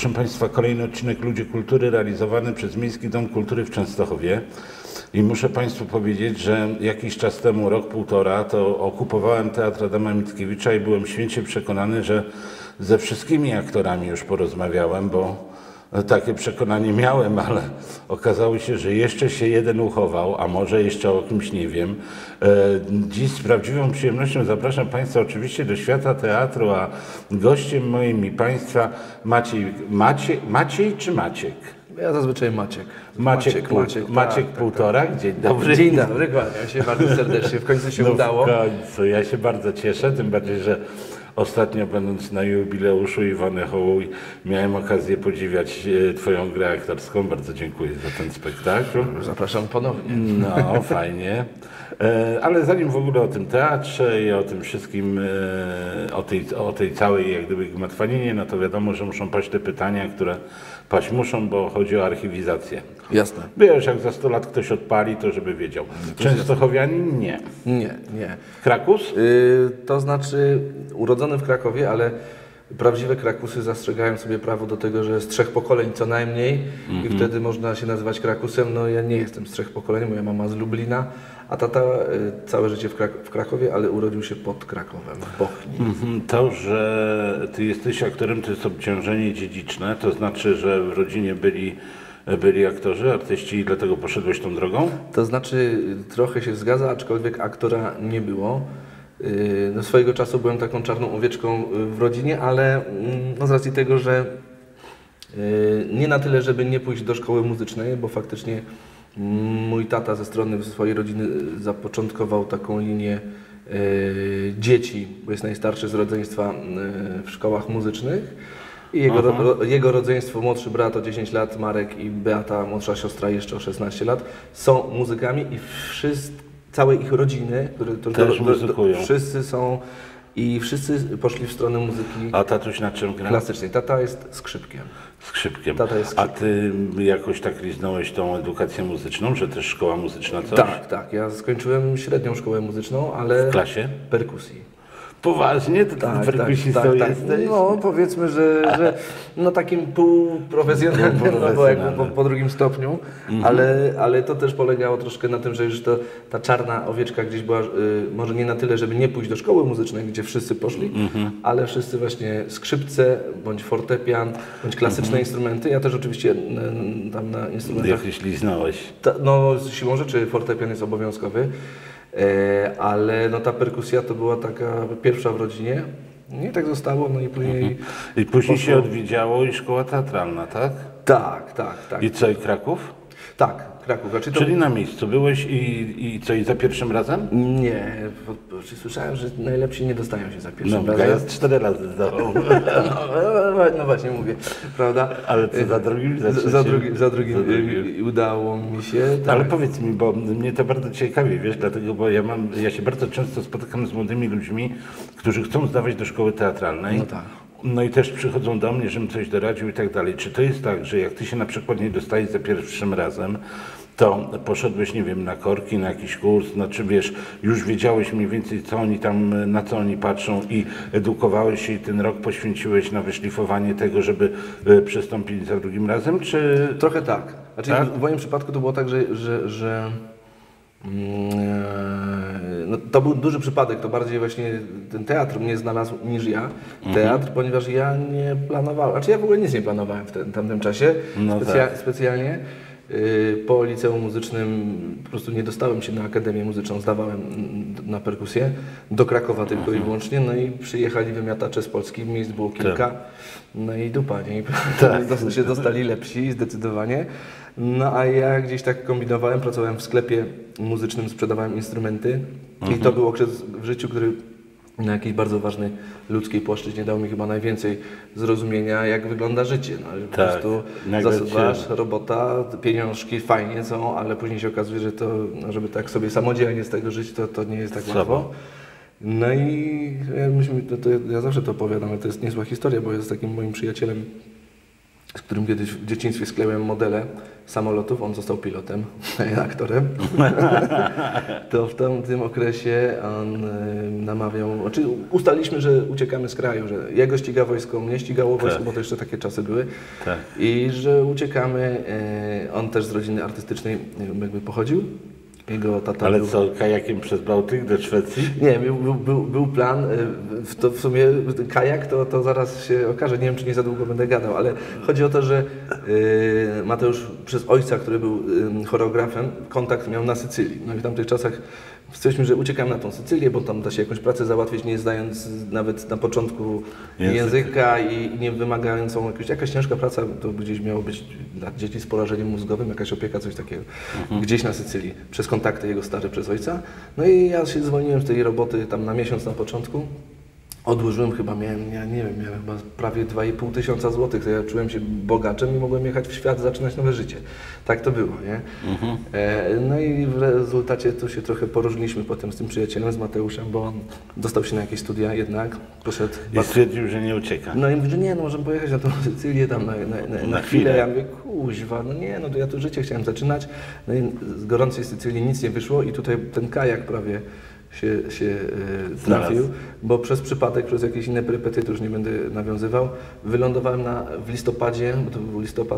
Proszę Państwa, kolejny odcinek Ludzie Kultury realizowany przez Miejski Dom Kultury w Częstochowie. I muszę Państwu powiedzieć, że jakiś czas temu, rok, półtora, to okupowałem Teatr Adama Mickiewicza i byłem święcie przekonany, że ze wszystkimi aktorami już porozmawiałem, bo takie przekonanie miałem, ale okazało się, że jeszcze się jeden uchował, a może jeszcze o kimś nie wiem. Dziś z prawdziwą przyjemnością zapraszam Państwa oczywiście do świata teatru, a gościem moim i Państwa Maciej czy Maciek? Ja zazwyczaj Maciek. Maciek Półtorak, dzień dobry. Dzień dobry, kłaniam się bardzo serdecznie, w końcu się udało. W końcu, ja się bardzo cieszę, tym bardziej, że ostatnio będąc na jubileuszu Iwony Hołuj miałem okazję podziwiać Twoją grę aktorską. Bardzo dziękuję za ten spektakl. Zapraszam ponownie. No, fajnie. Ale zanim w ogóle o tym teatrze i o tym wszystkim, o tej całej jak gdyby gmatwaninie, no to wiadomo, że muszą paść te pytania, które paść muszą, bo chodzi o archiwizację. Jasne. Wiesz, jak za 100 lat ktoś odpali, to żeby wiedział. Częstochowianin? Nie. Nie. Krakus? To znaczy urodzony w Krakowie, ale prawdziwe Krakusy zastrzegają sobie prawo do tego, że z 3 pokoleń co najmniej i wtedy można się nazywać Krakusem. No ja nie jestem z 3 pokoleń, moja mama z Lublina, a tata całe życie w Krakowie, ale urodził się pod Krakowem, w Bochni. To, że Ty jesteś aktorem, to jest obciążenie dziedziczne, to znaczy, że w rodzinie byli aktorzy, artyści i dlatego poszedłeś tą drogą? To znaczy trochę się zgadza, aczkolwiek aktora nie było. No, swojego czasu byłem taką czarną owieczką w rodzinie, ale no, z racji tego, że nie na tyle, żeby nie pójść do szkoły muzycznej, bo faktycznie mój tata ze strony swojej rodziny zapoczątkował taką linię dzieci, bo jest najstarszy z rodzeństwa w szkołach muzycznych. I jego rodzeństwo, młodszy brat o 10 lat, Marek, i Beata, młodsza siostra jeszcze o 16 lat, są muzykami i całe ich rodziny, też muzykują. Wszyscy są i wszyscy poszli w stronę muzyki. A tatuś na czym gra? Klasycznej. Tata jest skrzypkiem. Skrzypkiem. Tata jest skrzypkiem. A Ty jakoś tak liznąłeś tą edukację muzyczną, że też szkoła muzyczna coś? Tak. Ja skończyłem średnią szkołę muzyczną, ale w klasie? Perkusji. Poważnie? To perkusistą jesteś? No powiedzmy, że no takim półprofesjonalnym, no bo jakby po drugim stopniu, ale to też polegało troszkę na tym, że już ta czarna owieczka gdzieś była, może nie na tyle, żeby nie pójść do szkoły muzycznej, gdzie wszyscy poszli, ale wszyscy właśnie skrzypce, bądź fortepian, bądź klasyczne instrumenty. Ja też oczywiście tam na instrumentach... Jakieś liznąłeś? No siłą rzeczy fortepian jest obowiązkowy. Ale no ta perkusja to była taka pierwsza w rodzinie. I tak zostało, no i później... I później się odwiedziało i szkoła teatralna, tak? Tak. I co, i Kraków? Tak, Kraków. Czyli na miejscu byłeś i co, i za pierwszym razem? Nie, słyszałem, że najlepsi nie dostają się za pierwszym razem. Ja 4 razy zdawał. No właśnie mówię, prawda? Ale co, za drugim? Za drugim udało mi się. Tak. Ale powiedz mi, bo mnie to bardzo ciekawi, wiesz, dlatego, bo ja się bardzo często spotykam z młodymi ludźmi, którzy chcą zdawać do szkoły teatralnej. No tak. No i też przychodzą do mnie, żebym coś doradził i tak dalej. Czy to jest tak, że jak Ty się na przykład nie dostajesz za pierwszym razem, to poszedłeś, nie wiem, na korki, na jakiś kurs, znaczy wiesz, już wiedziałeś mniej więcej, co oni tam, na co oni patrzą i edukowałeś się i ten rok poświęciłeś na wyszlifowanie tego, żeby przystąpić za drugim razem, czy... Trochę tak. Znaczy, tak? W moim przypadku to było tak, że no, to był duży przypadek, to bardziej właśnie ten teatr mnie znalazł niż ja, teatr, ponieważ ja nie planowałem, znaczy ja w ogóle nic nie planowałem w tamtym czasie, specjalnie. Po liceum muzycznym po prostu nie dostałem się na Akademię Muzyczną, zdawałem na perkusję, do Krakowa tylko i wyłącznie, no i przyjechali wymiatacze z Polski, miejsc było kilka, no i dupa, nie? Się dostali lepsi zdecydowanie. No a ja gdzieś tak kombinowałem, pracowałem w sklepie muzycznym, sprzedawałem instrumenty i to był okres w życiu, który na jakiejś bardzo ważnej ludzkiej płaszczyźnie dał mi chyba najwięcej zrozumienia, jak wygląda życie. No, po prostu zasuwasz, robota, pieniążki fajnie są, ale później się okazuje, że to, no, żeby tak sobie samodzielnie z tego żyć, to nie jest tak łatwo. No i ja zawsze to opowiadam, ale to jest niezła historia, bo ja z takim moim przyjacielem z którym kiedyś w dzieciństwie skleiłem modele samolotów, on został pilotem, aktorem, to w tym okresie on namawiał, znaczy ustaliliśmy, że uciekamy z kraju, że jego ściga wojsko, mnie ścigało wojsko, bo to jeszcze takie czasy były i że uciekamy, on też z rodziny artystycznej jakby pochodził. Jego tata Ale był... co, kajakiem przez Bałtyk do Szwecji? Nie, był plan, to w sumie kajak to zaraz się okaże, nie wiem czy nie za długo będę gadał, ale chodzi o to, że Mateusz przez ojca, który był choreografem, kontakt miał na Sycylii. No i w tamtych czasach stwierdziliśmy, że uciekamy na tą Sycylię, bo tam da się jakąś pracę załatwić, nie zdając nawet na początku języka i nie wymagającą jakaś ciężka praca, to gdzieś miało być dla dzieci z porażeniem mózgowym, jakaś opieka, coś takiego, gdzieś na Sycylii, przez kontakty jego stare przez ojca. No i ja się zwolniłem z tej roboty tam na miesiąc na początku. Odłożyłem chyba, miałem chyba prawie 2,5 tysiąca złotych, to ja czułem się bogaczem i mogłem jechać w świat, zaczynać nowe życie. Tak to było, nie? No i w rezultacie tu się trochę poróżniliśmy potem z tym przyjacielem, z Mateuszem, bo on dostał się na jakieś studia jednak, poszedł... I stwierdził, że nie ucieka. No i mówi, że nie, no możemy pojechać na tą Sycylię tam na chwilę. Ja mówię, kuźwa, no nie, no to ja tu życie chciałem zaczynać. No i z gorącej Sycylii nic nie wyszło i tutaj ten kajak prawie się trafił, bo przez przypadek, przez jakieś inne perypetie, to już nie będę nawiązywał, wylądowałem w listopadzie, bo to był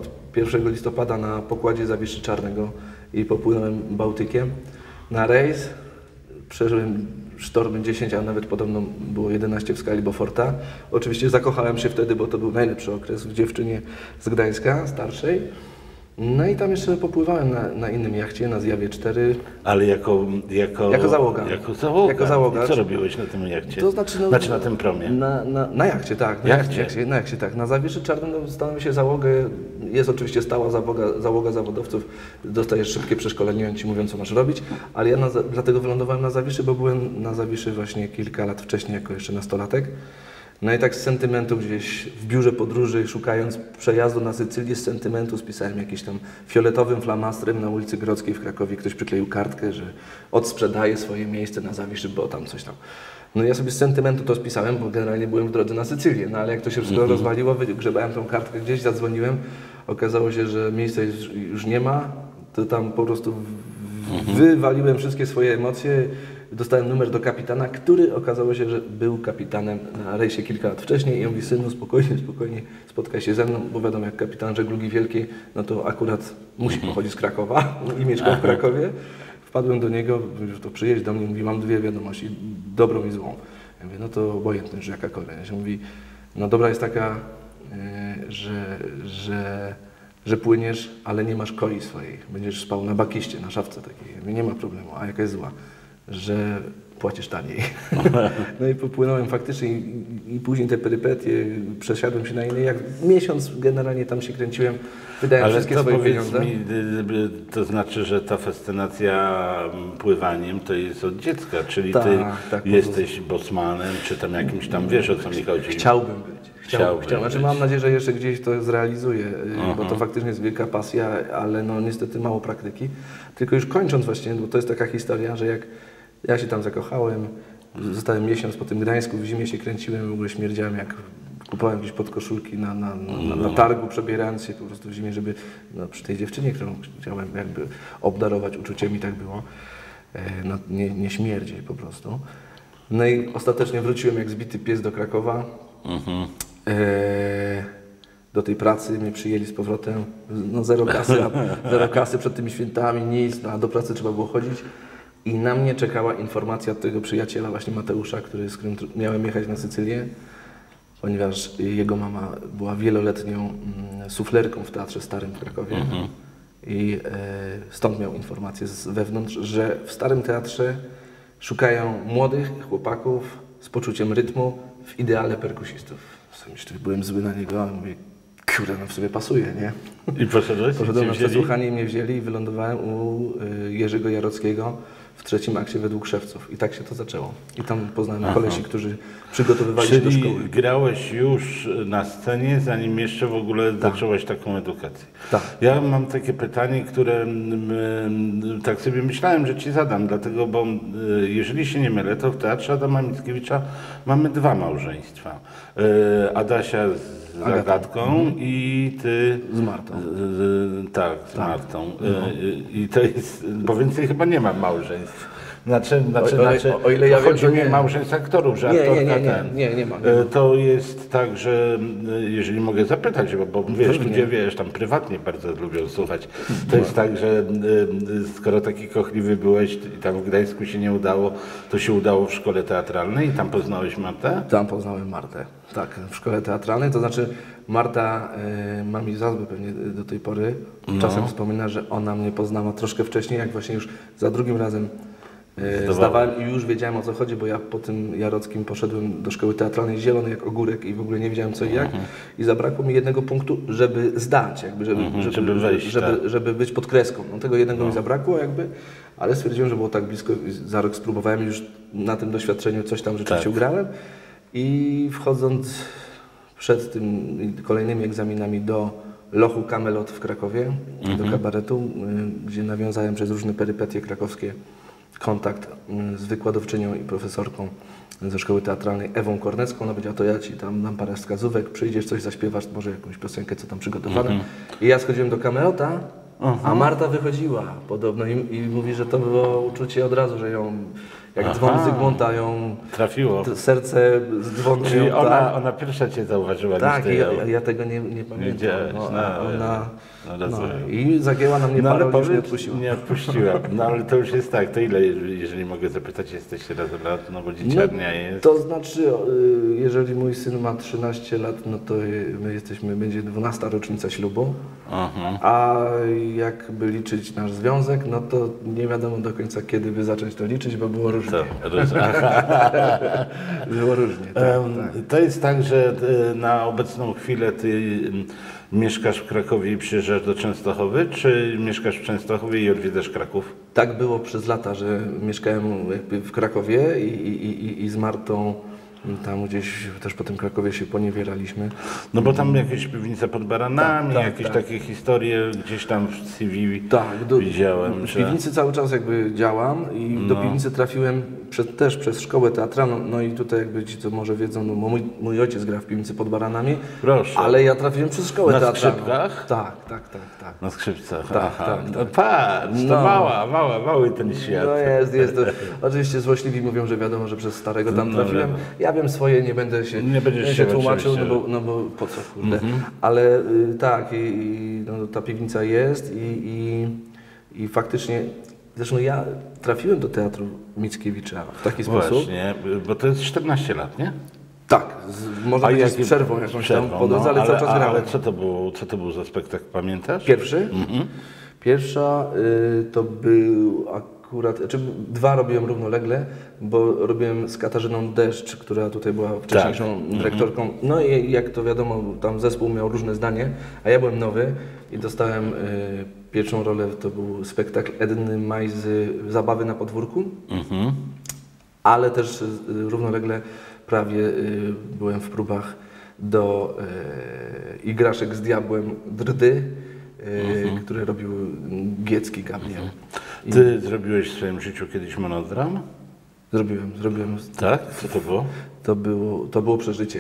1 listopada na pokładzie Zawiszy Czarnego i popłynąłem Bałtykiem na rejs, przeżyłem sztormy 10, a nawet podobno było 11 w skali Beauforta. Oczywiście zakochałem się wtedy, bo to był najlepszy okres w dziewczynie z Gdańska, starszej. No i tam jeszcze popływałem na innym jachcie, na Zjawie 4. Ale jako załoga. Jako załoga. I co robiłeś na tym jachcie? To znaczy, znaczy na tym promie? Na jachcie, tak. Na jachcie, tak. Na Zawiszy Czarnym dostałem się załogę. Jest oczywiście stała załoga zawodowców. Dostajesz szybkie przeszkolenie, oni ci mówią, co masz robić. Ale ja dlatego wylądowałem na Zawiszy, bo byłem na Zawiszy właśnie kilka lat wcześniej, jako jeszcze nastolatek. No i tak z sentymentu gdzieś w biurze podróży, szukając przejazdu na Sycylię, z sentymentu spisałem jakiś tam fioletowym flamastrem na ulicy Grodzkiej w Krakowie. Ktoś przykleił kartkę, że odsprzedaje swoje miejsce na Zawiszy, bo tam coś tam. No i ja sobie z sentymentu to spisałem, bo generalnie byłem w drodze na Sycylię. No ale jak to się wszystko rozwaliło, wygrzebałem tą kartkę gdzieś, zadzwoniłem. Okazało się, że miejsca już nie ma. To tam po prostu wywaliłem wszystkie swoje emocje. Dostałem numer do kapitana, który okazało się, że był kapitanem na rejsie kilka lat wcześniej i on mówi, synu, spokojnie, spotkaj się ze mną, bo wiadomo, jak kapitan żeglugi wielkiej, no to akurat musi pochodzić z Krakowa i mieszkał w Krakowie. Wpadłem do niego, że to przyjedź do mnie, mówi, mam dwie wiadomości, dobrą i złą. Ja mówię, no to obojętnie, że jakakolwiek. Ja mówi, no dobra jest taka, że płyniesz, ale nie masz koi swojej. Będziesz spał na bakiście, na szafce takiej. Ja mówię, nie ma problemu, a jaka jest zła? Że płacisz taniej. No i popłynąłem faktycznie i później te perypetie, przesiadłem się na inne, jak miesiąc generalnie tam się kręciłem, wydałem wszystkie swoje pieniądze. Mi, to znaczy, że ta fascynacja pływaniem to jest od dziecka, czyli ty jesteś bosmanem, czy tam jakimś tam, wiesz o co mi chodzi? Chciałbym być. Znaczy, mam nadzieję, że jeszcze gdzieś to zrealizuję, bo to faktycznie jest wielka pasja, ale no niestety mało praktyki. Tylko już kończąc właśnie, bo to jest taka historia, że jak ja się tam zakochałem, zostałem miesiąc po tym Gdańsku, w zimie się kręciłem, w ogóle śmierdziałem, jak kupowałem jakieś podkoszulki na targu, przebierając się po prostu w zimie, żeby przy tej dziewczynie, którą chciałem jakby obdarować uczuciem i tak było, nie śmierdzieć po prostu. No i ostatecznie wróciłem jak zbity pies do Krakowa. Do tej pracy mnie przyjęli z powrotem, no zero kasy przed tymi świętami, nic, a do pracy trzeba było chodzić. I na mnie czekała informacja od tego przyjaciela, właśnie Mateusza, z którym miałem jechać na Sycylię, ponieważ jego mama była wieloletnią suflerką w Teatrze Starym w Krakowie. I stąd miał informację z wewnątrz, że w Starym Teatrze szukają młodych chłopaków z poczuciem rytmu, w ideale perkusistów. Byłem zły na niego, a mówię, kurde, no w sobie pasuje, nie? I poszedłem na przesłuchanie i mnie wzięli i wylądowałem u Jerzego Jarockiego w trzecim akcie według Szewców. I tak się to zaczęło. I tam poznałem kolesi, którzy przygotowywali się do szkoły. Czyli grałeś już na scenie, zanim jeszcze w ogóle zacząłeś taką edukację. Tak. Ja mam takie pytanie, które tak sobie myślałem, że ci zadam, dlatego, bo jeżeli się nie mylę, to w Teatrze Adama Mickiewicza mamy 2 małżeństwa. Adasia z z Agatką i ty... Z Martą. Tak, z Martą. I to jest, bo więcej chyba nie ma małżeństw. O ile ja wiem, chodzi to mi nie. o małżeństw aktorów, że Nie, aktorka nie ma. To jest tak, że jeżeli mogę zapytać, bo wiesz, ludzie tam prywatnie bardzo lubią słuchać. To jest tak, że skoro taki kochliwy byłeś i tam w Gdańsku się nie udało, to się udało w szkole teatralnej i tam poznałeś Martę? Tam poznałem Martę, tak, w szkole teatralnej, to znaczy Marta ma mi za złe pewnie do tej pory. Czasem wspomina, że ona mnie poznała troszkę wcześniej, jak właśnie już za drugim razem zdawałem i już wiedziałem, o co chodzi, bo ja po tym Jarockim poszedłem do szkoły teatralnej zielony jak ogórek i w ogóle nie wiedziałem co i jak i zabrakło mi jednego punktu, żeby zdać, jakby, żeby wejść, żeby być pod kreską. No, tego jednego mi zabrakło jakby, ale stwierdziłem, że było tak blisko i za rok spróbowałem i już na tym doświadczeniu coś tam rzeczywiście ugrałem i wchodząc przed tym kolejnymi egzaminami do Lochu Kamelot w Krakowie, do kabaretu, gdzie nawiązałem przez różne perypetie krakowskie kontakt z wykładowczynią i profesorką ze szkoły teatralnej Ewą Kornecką. Ona powiedziała, to ja ci tam dam parę wskazówek, przyjdziesz, coś zaśpiewasz, może jakąś piosenkę, co tam przygotowane. I ja schodziłem do Kamelota, a Marta wychodziła podobno i mówi, że to było uczucie od razu, że ją, jak dzwon Zygmunta ją trafiło. Serce z dzwonu. Czyli ona pierwsza cię zauważyła. Tak, ja tego nie pamiętam. I zagięła na mnie parę, już nie odpuściła. Nie odpuściła. No ale to już jest tak, to ile, jeżeli mogę zapytać, jesteście razem lat, no bo dzieciarnia jest. To znaczy, jeżeli mój syn ma 13 lat, no to będzie 12. rocznica ślubu. A jakby liczyć nasz związek, no to nie wiadomo do końca, kiedy by zacząć to liczyć, bo było różnie. Było różnie, tak. To jest tak, że na obecną chwilę ty mieszkasz w Krakowie i przyjeżdżasz do Częstochowy, czy mieszkasz w Częstochowie i odwiedzasz Kraków? Tak było przez lata, że mieszkałem jakby w Krakowie i z Martą tam gdzieś też po tym Krakowie się poniewieraliśmy. No bo tam jakieś piwnice pod Baranami, jakieś takie historie gdzieś tam w CV widziałem. W piwnicy cały czas jakby działam i do piwnicy trafiłem też przez szkołę teatralną. No i tutaj jakby ci co może wiedzą, no mój ojciec gra w piwnicy pod Baranami. Proszę. Ale ja trafiłem przez szkołę teatralną. Na skrzypkach? Tak. Na skrzypcach. Tak. No patrz, to mały ten świat. No jest. Oczywiście złośliwi mówią, że wiadomo, że przez starego tam trafiłem. Ja wiem swoje, nie będę się tłumaczył, no bo po co, kurde. Ale tak, ta piwnica jest i faktycznie, zresztą ja trafiłem do Teatru Mickiewicza w taki sposób. Właśnie, bo to jest 14 lat, nie? Tak, można powiedzieć z przerwą jakąś tam po drodze, ale cały czas grałem. Ale co to był za spektakl, pamiętasz? Pierwszy? Pierwsza to był akurat, dwa robiłem równolegle, bo robiłem z Katarzyną Deszcz, która tutaj była wcześniejszą dyrektorką. No i jak to wiadomo, tam zespół miał różne zdanie, a ja byłem nowy i dostałem pierwszą rolę, to był spektakl Edny Majzy, Zabawy na podwórku, ale też równolegle prawie byłem w próbach do Igraszek z Diabłem Drdy, które robił Giecki Gabriel. Ty zrobiłeś w swoim życiu kiedyś monodram? Zrobiłem. Tak? Co to było? To było przeżycie.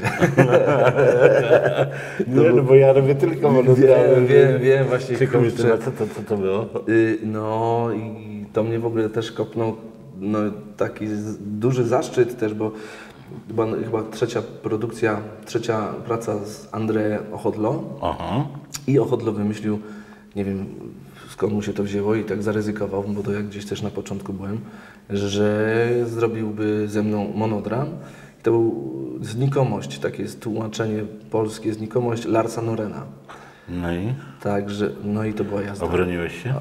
No bo ja robię tylko monodramy. Wiem, właśnie. Co to było? No i to mnie w ogóle też kopnął taki duży zaszczyt też, bo chyba trzecia praca z André Ochotlo. I Ochotlo wymyślił, nie wiem skąd mu się to wzięło i tak zaryzykował, bo to jak gdzieś też na początku byłem, że zrobiłby ze mną monodram. I to był Znikomość, takie jest tłumaczenie polskie, Znikomość Larsa Norena. No i? Także, i to była jazda. Obroniłeś się?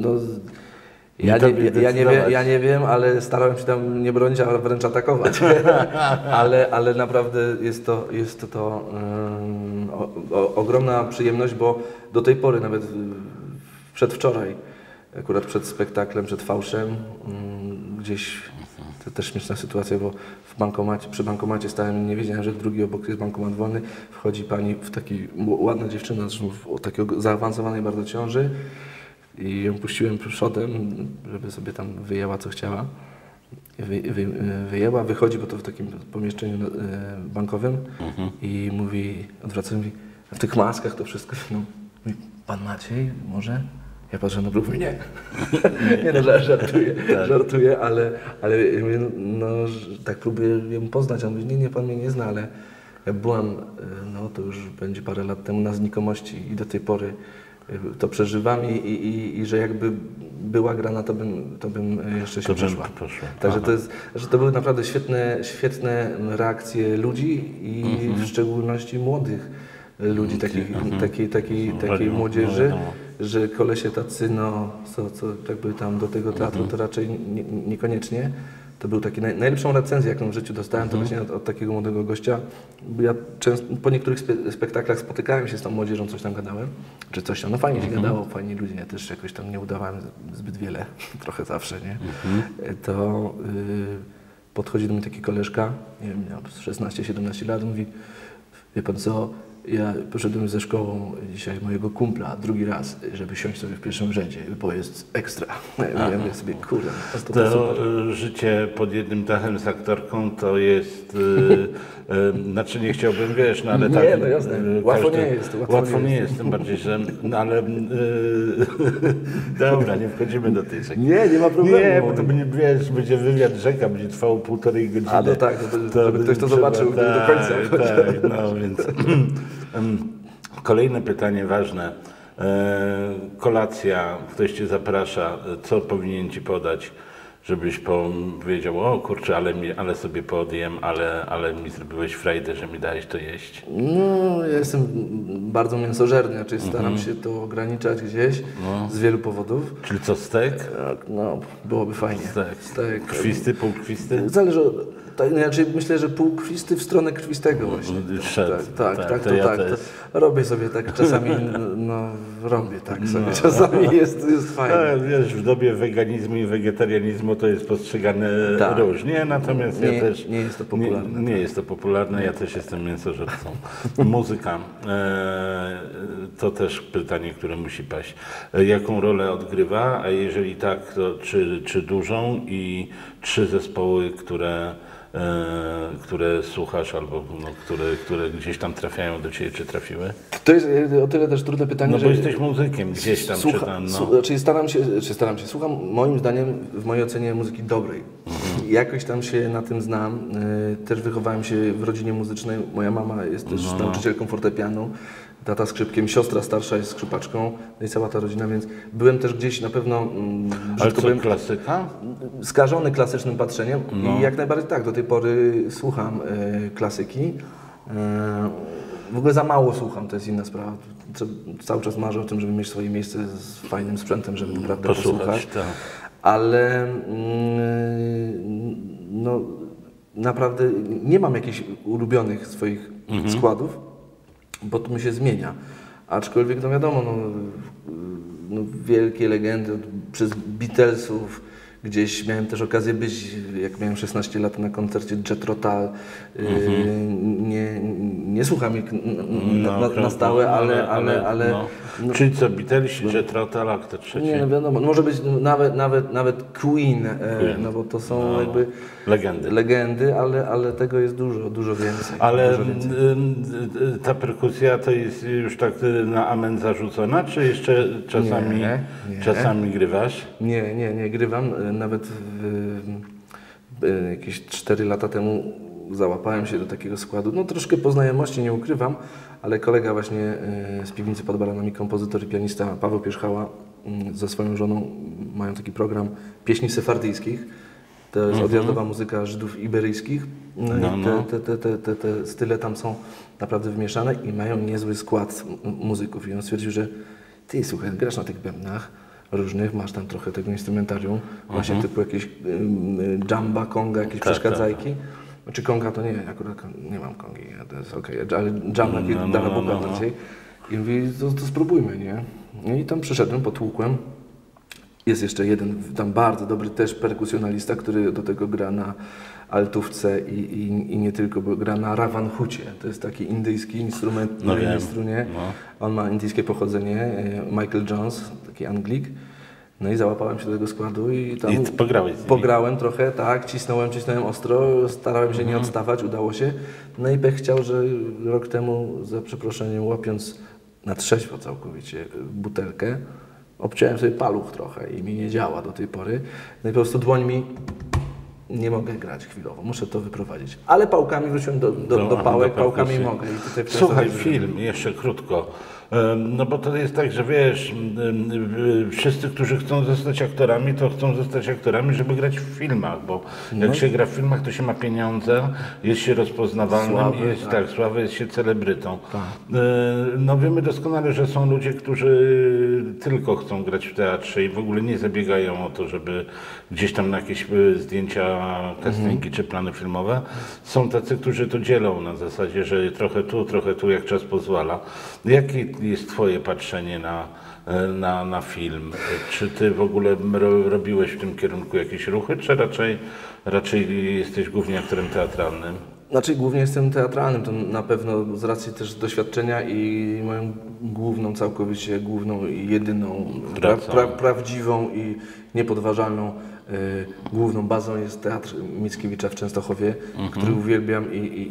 Ja nie wiem, ale starałem się tam nie bronić, ale wręcz atakować. ale naprawdę jest to ogromna przyjemność, bo do tej pory, nawet przedwczoraj, akurat przed spektaklem, przed fałszem, gdzieś, to też śmieszna sytuacja, bo przy bankomacie stałem, nie wiedziałem, że drugi obok jest bankomat wolny, wchodzi pani w taki, ładna dziewczyna, w takiego zaawansowanej bardzo ciąży, i ją puściłem przodem, żeby sobie tam wyjęła co chciała. wyjęła, wychodzi, bo to w takim pomieszczeniu bankowym i mówi, odwraca się, mówi, w tych maskach to wszystko, no, mówi, pan Maciej, może? Ja patrzę na próbę, nie. Nie no, żartuję, ale ja mówię, no, tak próbuję ją poznać. A on mówi, nie, pan mnie nie zna, ale ja byłam, no to już będzie parę lat temu na znikomości i do tej pory to przeżywam i że jakby była grana, to bym jeszcze się przeszła. Także to były naprawdę świetne reakcje ludzi i w szczególności młodych ludzi, takiej młodzieży, że kolesie tacy, no, co jakby tam do tego teatru to raczej niekoniecznie. To był taki najlepszą recenzję, jaką w życiu dostałem, to właśnie od takiego młodego gościa. Ja często po niektórych spektaklach spotykałem się z tą młodzieżą, coś tam gadałem, czy coś tam, no fajnie się gadało, fajni ludzie, ja też jakoś tam nie udawałem zbyt wiele, trochę zawsze, nie? To podchodzi do mnie taki koleżka, nie wiem, miał 16-17 lat, mówi, wie pan co, ja poszedłem ze szkołą dzisiaj mojego kumpla drugi raz, żeby siąść sobie w pierwszym rzędzie, bo jest ekstra. Ja mówię sobie, kurde, to życie pod jednym dachem z aktorką to jest, znaczy nie chciałbym, wiesz, no ale nie, tak. No jasne, łatwo nie jest. Łatwo nie jest, tym bardziej, że, no ale dobra, nie wchodzimy do tej rzeki. Nie ma problemu. Nie, bo to będzie wywiad rzeka, będzie trwało 1,5 godziny. A no tak, żeby ktoś to zobaczył do końca. Tak, no więc kolejne pytanie ważne. Kolacja, ktoś cię zaprasza, co powinien ci podać, żebyś powiedział, o kurczę, ale sobie podjem, ale mi zrobiłeś frajdę, że mi dałeś to jeść. No, ja jestem bardzo mięsożerny, czyli staram się to ograniczać gdzieś z wielu powodów. Czyli co, stek? No, byłoby fajnie. Stek. Krwisty, półkrwisty? Zależy, znaczy myślę, że półkrwisty w stronę krwistego właśnie. Tak. Robię sobie tak czasami, robię tak sobie czasami, jest fajnie. Wiesz, w dobie weganizmu i wegetarianizmu to jest postrzegane różnie, natomiast ja też... Nie jest to popularne. Nie jest to popularne, ja też jestem mięsożercą. Muzyka, to też pytanie, które musi paść. Jaką rolę odgrywa, a jeżeli tak, to czy dużą i 3 zespoły, które słuchasz albo które gdzieś tam trafiają do ciebie, czy trafiły? To jest o tyle też trudne pytanie, no że... bo jesteś muzykiem gdzieś tam, Czyli staram się, słucham moim zdaniem, w mojej ocenie muzyki dobrej. Jakoś tam się na tym znam. Też wychowałem się w rodzinie muzycznej. Moja mama jest też nauczycielką fortepianu. Tata skrzypkiem, siostra starsza jest skrzypaczką, no i cała ta rodzina, więc byłem też gdzieś na pewno... Ale co, klasyka? Skażony klasycznym patrzeniem i jak najbardziej tak, do tej pory słucham klasyki. W ogóle za mało słucham, to jest inna sprawa. Cały czas marzę o tym, żeby mieć swoje miejsce z fajnym sprzętem, żeby naprawdę posłuchać. Tak. Ale no, naprawdę nie mam jakichś ulubionych swoich składów, bo to mi się zmienia. Aczkolwiek, no wiadomo, wielkie legendy przez Beatlesów, gdzieś miałem też okazję być, jak miałem 16 lat, na koncercie Jethro Tull. Nie słucham ich na stałe, ale Czyli co, Beatlesi, Jethro Tull, a kto trzeci? Nie, no wiadomo, może być nawet Queen, no bo to są jakby legendy, ale tego jest dużo więcej. Ale ta perkusja to jest już tak na amen zarzucona, czy jeszcze czasami grywasz? Nie grywam. Nawet jakieś 4 lata temu załapałem się do takiego składu. No troszkę po znajomości, nie ukrywam, ale kolega właśnie z piwnicy pod Baranami, kompozytor i pianista Paweł Pierzchała ze swoją żoną mają taki program pieśni sefardyjskich. To jest odjazdowa muzyka Żydów iberyjskich. Te style tam są naprawdę wymieszane i mają niezły skład muzyków. I on stwierdził, że ty, słuchaj, grasz na tych bębnach różnych, masz tam trochę tego instrumentarium, właśnie typu jakieś dżamba, konga, jakieś przeszkadzajki. Znaczy konga to nie, akurat nie mam kongi, to jest okej, ale dżamba, dana buka bardziej. I mówi, to spróbujmy, nie? I tam przyszedłem, potłukłem. Jest jeszcze jeden tam bardzo dobry też perkusjonalista, który do tego gra na altówce i nie tylko, bo gra na ravanhucie. To jest taki indyjski instrument na jednej strunie. On ma indyjskie pochodzenie, Michael Jones, taki Anglik. No i załapałem się do tego składu i tam I pograłeś z nimi. pograłem trochę, tak, cisnąłem ostro, starałem się nie odstawać, udało się. No i pech chciał, że rok temu, za przeproszeniem, łapiąc na trzeźwo całkowicie butelkę, obciąłem sobie paluch trochę i mi nie działa do tej pory. No i po prostu dłoń mi... Nie mogę grać chwilowo, muszę to wyprowadzić. Ale pałkami wróciłem do pałek, pałkami mogę. I tutaj Słuchaj, film, jeszcze krótko. No bo to jest tak, że wiesz, wszyscy, którzy chcą zostać aktorami, to chcą zostać aktorami, żeby grać w filmach, bo jak się gra w filmach, to się ma pieniądze, jest się rozpoznawalnym, Sławy, jest tak, sławy, jest się celebrytą. Tak. No wiemy doskonale, że są ludzie, którzy tylko chcą grać w teatrze i w ogóle nie zabiegają o to, żeby gdzieś tam na jakieś zdjęcia, castingi czy plany filmowe. Są tacy, którzy to dzielą na zasadzie, że trochę tu, jak czas pozwala. Jakie jest twoje patrzenie na film? Czy ty w ogóle robiłeś w tym kierunku jakieś ruchy, czy raczej jesteś głównie aktorem teatralnym? Znaczy głównie jestem teatralnym, to na pewno z racji też doświadczenia i moją całkowicie główną i jedyną, prawdziwą i niepodważalną główną bazą jest Teatr Mickiewicza w Częstochowie, który uwielbiam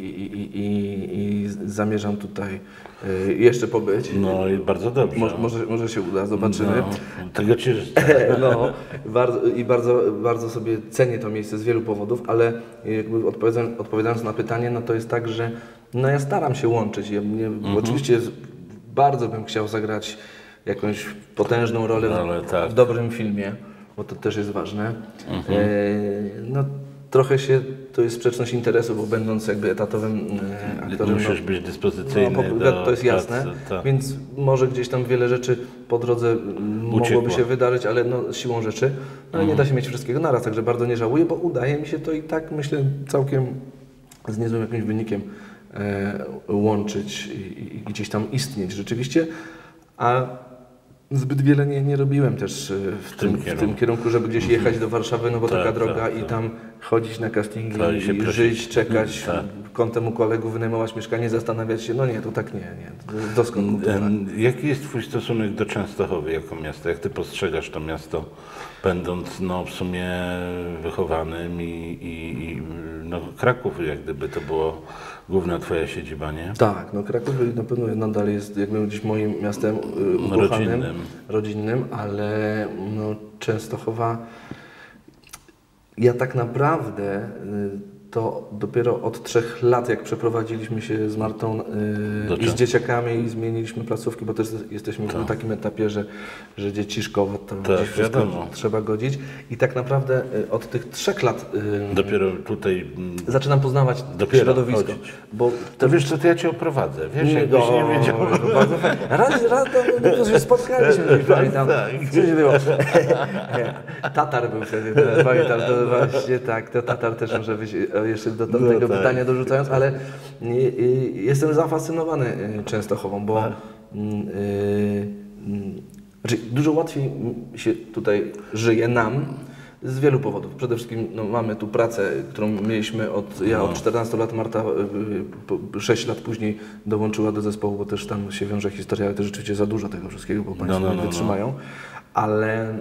i zamierzam tutaj jeszcze pobyć. No i bardzo dobrze. Może się uda, zobaczymy. No, tego ci życzę. No, bardzo sobie cenię to miejsce z wielu powodów, ale jakby odpowiadając na pytanie, no to jest tak, że no ja staram się łączyć. Oczywiście bardzo bym chciał zagrać jakąś potężną rolę w dobrym filmie, bo to też jest ważne. No trochę to jest sprzeczność interesu, bo będąc jakby etatowym aktorem... Musisz być dyspozycyjny to jest jasne, więc może gdzieś tam wiele rzeczy po drodze mogłoby się wydarzyć, ale no, siłą rzeczy, ale nie da się mieć wszystkiego naraz, także bardzo nie żałuję, bo udaje mi się to i tak, myślę, całkiem z niezłym jakimś wynikiem łączyć i gdzieś tam istnieć rzeczywiście, a zbyt wiele nie robiłem też w tym kierunku, żeby gdzieś jechać do Warszawy, no bo taka droga i tam chodzić na castingi i żyć, czekać, kątem u kolegów wynajmować mieszkanie, zastanawiać się, no nie, to tak nie, doskąd kultura. Jaki jest twój stosunek do Częstochowy jako miasta? Jak ty postrzegasz to miasto, będąc no, w sumie wychowanym i no, Kraków, jak gdyby to było główna twoja siedziba, nie? Tak, no Kraków na pewno nadal jest jakby gdzieś moim miastem ukochanym, rodzinnym, ale no, Częstochowa, ja tak naprawdę to dopiero od 3 lat, jak przeprowadziliśmy się z Martą i z dzieciakami i zmieniliśmy placówki, bo też jesteśmy na takim etapie, że dzieci, szkoła, to gdzieś wszystko trzeba godzić. I tak naprawdę od tych 3 lat dopiero tutaj zaczynam poznawać środowisko. Bo to wiesz co, to ja cię oprowadzę, wiesz, jakbyś nie wiedział. Raz się spotkaliśmy, pamiętam. Co się było? Tatar był wtedy, pamiętam, to właśnie tak, to Tatar też może być jeszcze do tego pytania dorzucając, ale jestem zafascynowany Częstochową, bo znaczy dużo łatwiej się tutaj żyje nam z wielu powodów. Przede wszystkim no, mamy tu pracę, którą mieliśmy od 14 lat, Marta 6 lat później dołączyła do zespołu, bo też tam się wiąże historia, ale to rzeczywiście za dużo tego wszystkiego, bo Państwo nie wytrzymają. Ale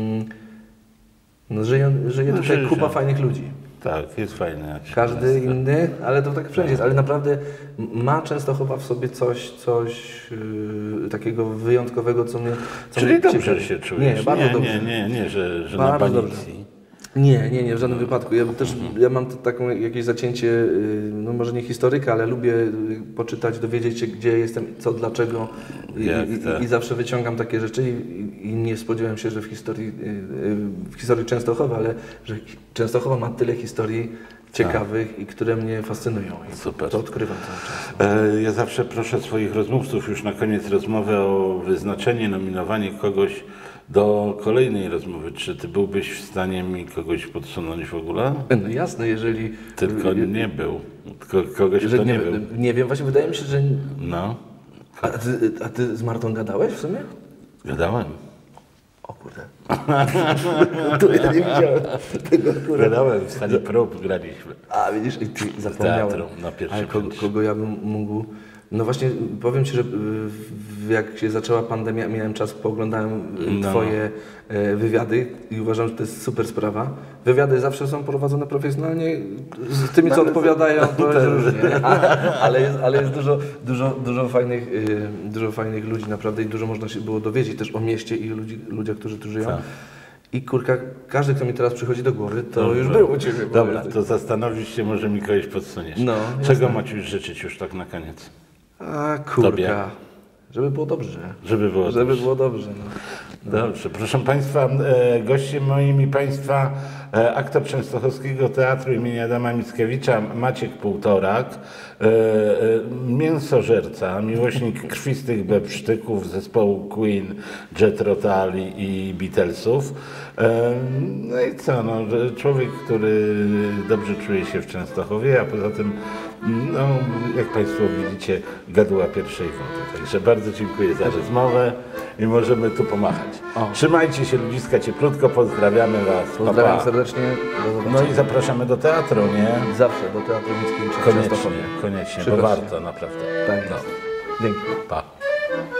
żyje tutaj kupa fajnych ludzi. Tak, jest fajne. Każdy inny, ale to tak wszędzie jest. Ale naprawdę ma Częstochowa w sobie coś takiego wyjątkowego, co mnie... Czyli dobrze się czujesz? Nie, bardzo dobrze. Nie, że na banicji. Nie, w żadnym wypadku. Ja mam taką jakieś zacięcie, no może nie historyka, ale lubię poczytać, dowiedzieć się, gdzie jestem, co, dlaczego i zawsze wyciągam takie rzeczy i nie spodziewałem się, że w historii Częstochowa, ale że Częstochowa ma tyle historii ciekawych i które mnie fascynują. Super. To odkrywam cały czas. Ja zawsze proszę swoich rozmówców już na koniec rozmowy o wyznaczenie, nominowanie kogoś do kolejnej rozmowy. Czy ty byłbyś w stanie mi kogoś podsunąć w ogóle? No jasne, jeżeli... Tylko nie był. Tylko kogoś, kto nie był. Nie wiem, właśnie wydaje mi się, że... No. A ty z Martą gadałeś w sumie? Gadałem. O kurde. To ja nie widziałem tego akurat. Gadałem, w sali prób graliśmy. A widzisz, i ty zapomniałem. Na pierwszym kogo ja bym mógł No właśnie, powiem Ci, że jak się zaczęła pandemia, miałem czas, pooglądałem Twoje wywiady i uważam, że to jest super sprawa. Wywiady zawsze są prowadzone profesjonalnie, z tymi, co odpowiadają, to jest różnie, ale jest dużo fajnych ludzi naprawdę i dużo można się było dowiedzieć też o mieście i ludziach, którzy tu żyją. Tak. I kurka, każdy, kto mi teraz przychodzi do głowy, to już był u Ciebie. Dobra, to zastanowisz się, może mi kogoś podsuniesz. No, Czego jasne. Maciuś życzyć już tak na koniec? A kurka, Tobie. żeby było dobrze. Żeby było Żeby dobrze. było dobrze. No. Dobrze, proszę Państwa, gościem moim i Państwa aktor Częstochowskiego Teatru imienia Adama Mickiewicza Maciek Półtorak, mięsożerca, miłośnik krwistych bebsztyków zespołu Queen, Jethro Tull i Beatlesów. No i co, no, człowiek, który dobrze czuje się w Częstochowie, a poza tym, no, jak Państwo widzicie, gaduła pierwszej wody. Także bardzo dziękuję za rozmowę i możemy tu pomachać. Trzymajcie się, ludziska, cieplutko, pozdrawiamy Was. Pozdrawiam Pa, pa. serdecznie. Do zobaczenia. No i zapraszamy do teatru, nie? Zawsze do Teatru Mickiewicza w Koniecznie, Częstochowie. koniecznie, bo Przychodźcie. warto, naprawdę. Tak No. jest. Dzięki. Pa.